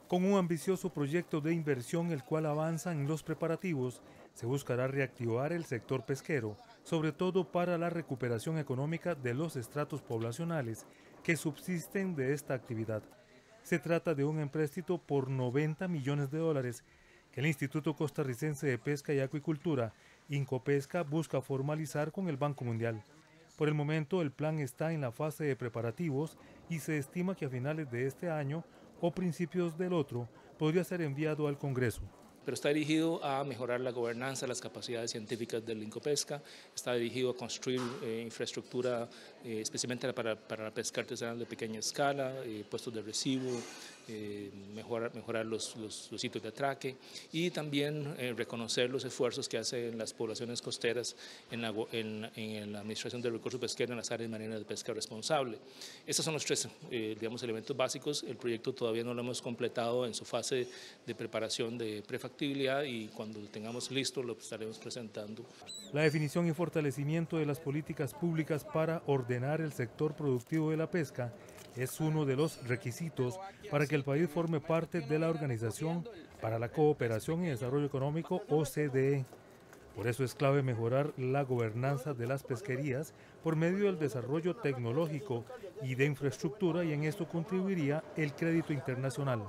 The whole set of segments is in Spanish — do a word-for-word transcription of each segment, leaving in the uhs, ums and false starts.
Con un ambicioso proyecto de inversión, el cual avanza en los preparativos, se buscará reactivar el sector pesquero, sobre todo para la recuperación económica de los estratos poblacionales que subsisten de esta actividad. Se trata de un empréstito por noventa millones de dólares que el Instituto Costarricense de Pesca y Acuicultura, Incopesca, busca formalizar con el Banco Mundial. Por el momento, el plan está en la fase de preparativos y se estima que a finales de este año o principios del otro podría ser enviado al Congreso. Pero está dirigido a mejorar la gobernanza, las capacidades científicas del Incopesca, está dirigido a construir eh, infraestructura eh, especialmente para, para la pesca artesanal de pequeña escala, eh, puestos de recibo, eh, mejorar, mejorar los, los, los sitios de atraque y también eh, reconocer los esfuerzos que hacen las poblaciones costeras en la, en, en la administración del recurso pesquero en las áreas marinas de pesca responsable. Estos son los tres eh, digamos, elementos básicos. El proyecto todavía no lo hemos completado en su fase de preparación de prefactibilidad y cuando lo tengamos listo lo estaremos presentando. La definición y fortalecimiento de las políticas públicas para ordenar el sector productivo de la pesca es uno de los requisitos para que el país forme parte de la Organización para la Cooperación y Desarrollo Económico, O C D E. Por eso es clave mejorar la gobernanza de las pesquerías por medio del desarrollo tecnológico y de infraestructura, y en esto contribuiría el crédito internacional.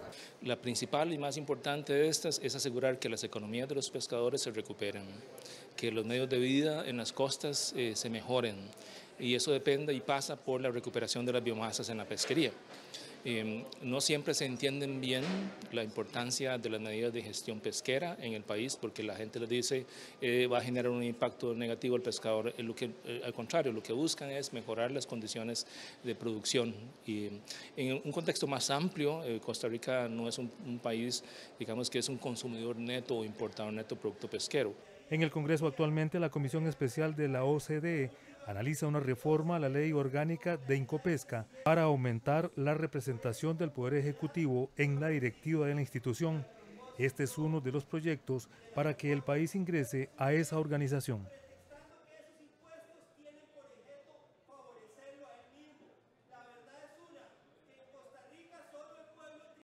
La principal y más importante de estas es asegurar que las economías de los pescadores se recuperen, que los medios de vida en las costas eh, se mejoren, y eso depende y pasa por la recuperación de las biomasas en la pesquería. Eh, no siempre se entienden bien la importancia de las medidas de gestión pesquera en el país, porque la gente les dice eh, va a generar un impacto negativo al pescador. Eh, lo que, eh, al contrario, lo que buscan es mejorar las condiciones de producción. Y en un contexto más amplio, eh, Costa Rica no es un, un país, digamos, que es un consumidor neto o importador neto de producto pesquero. En el Congreso actualmente la Comisión Especial de la O C D E analiza una reforma a la Ley Orgánica de Incopesca para aumentar la representación del Poder Ejecutivo en la directiva de la institución. Este es uno de los proyectos para que el país ingrese a esa organización.